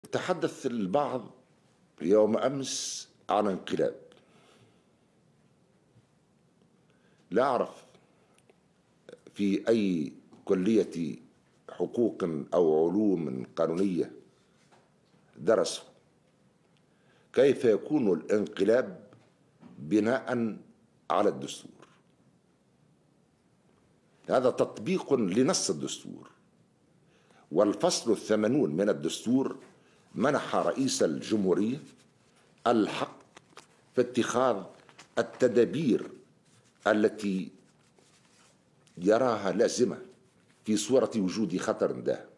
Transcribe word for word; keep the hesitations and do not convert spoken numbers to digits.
تحدث البعض يوم أمس عن انقلاب. لا أعرف في أي كلية حقوق أو علوم قانونية درسوا كيف يكون الانقلاب بناء على الدستور. هذا تطبيق لنص الدستور، والفصل الثمانون من الدستور منح رئيس الجمهورية الحق في اتخاذ التدابير التي يراها لازمة في صورة وجود خطر داهم.